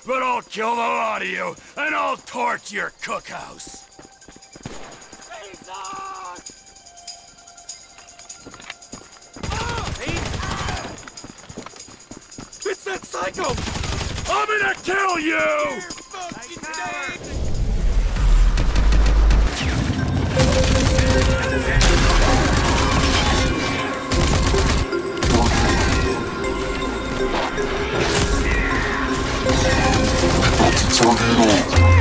but I'll kill the lot of you, and I'll torch your cookhouse. It's that psycho! I'm gonna kill you! You're fucking dead! Tornado.